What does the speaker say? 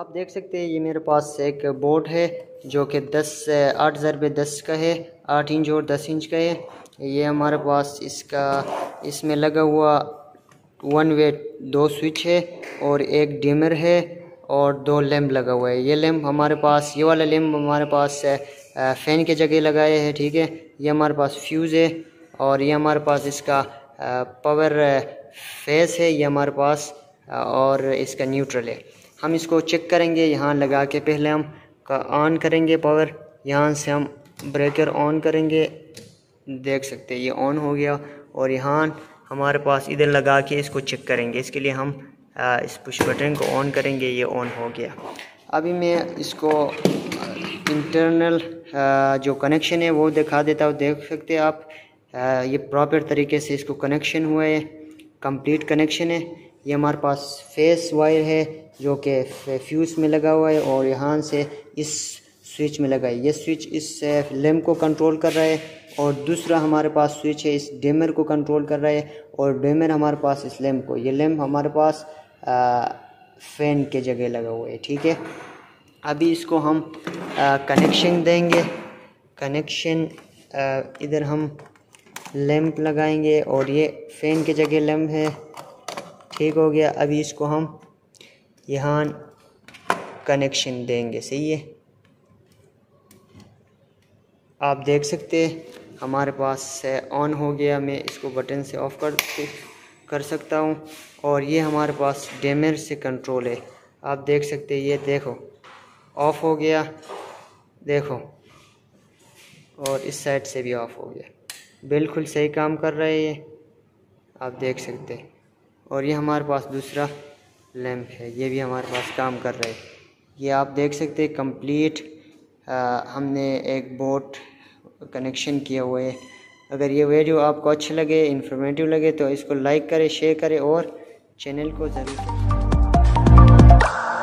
आप देख सकते हैं ये मेरे पास एक बोर्ड है जो कि 8,000 का है, 8 इंच और 10 इंच का है। ये हमारे पास इसमें लगा हुआ 1 वे 2 स्विच है और एक डिमर है और 2 लैंप लगा हुआ है। ये लैंप हमारे पास, ये वाला लैंप हमारे पास फ़ैन के जगह लगाए हैं, ठीक है। ये हमारे पास फ्यूज़ है और ये हमारे पास इसका पावर फेस है ये हमारे पास, और इसका न्यूट्रल है। हम इसको चेक करेंगे यहाँ लगा के। पहले हम ऑन करेंगे पावर, यहाँ से हम ब्रेकर ऑन करेंगे, देख सकते हैं ये ऑन हो गया। और यहाँ हमारे पास इधर लगा के इसको चेक करेंगे। इसके लिए हम इस पुश बटन को ऑन करेंगे, ये ऑन हो गया। अभी मैं इसको इंटरनल जो कनेक्शन है वो दिखा देता हूँ। देख सकते हैं आप, ये प्रॉपर तरीके से इसको कनेक्शन हुआ है, कंप्लीट कनेक्शन है। ये हमारे पास फेस वायर है जो कि फ्यूज़ में लगा हुआ है और यहाँ से इस स्विच में लगा है। ये स्विच इस लैंप को कंट्रोल कर रहा है और दूसरा हमारे पास स्विच है इस डिमर को कंट्रोल कर रहा है और डिमर हमारे पास इस लैंप को। ये लैंप हमारे पास फ़ैन के जगह लगा हुआ है, ठीक है। अभी इसको हम कनेक्शन देंगे। कनेक्शन इधर हम लैंप लगाएंगे और ये फ़ैन के जगह लैंप है, ठीक हो गया। अभी इसको हम यहाँ कनेक्शन देंगे, सही है। आप देख सकते हैं हमारे पास ऑन हो गया। मैं इसको बटन से ऑफ़ कर सकता हूँ और ये हमारे पास डिमर से कंट्रोल है। आप देख सकते हैं, ये देखो ऑफ़ हो गया, देखो, और इस साइड से भी ऑफ़ हो गया। बिल्कुल सही काम कर रहा है ये, आप देख सकते हैं। और ये हमारे पास दूसरा लैंप है, ये भी हमारे पास काम कर रहा है। ये आप देख सकते हैं कंप्लीट हमने एक बोर्ड कनेक्शन किया हुआ है। अगर ये वीडियो आपको अच्छी लगे, इन्फॉर्मेटिव लगे तो इसको लाइक करें, शेयर करें और चैनल को ज़रूर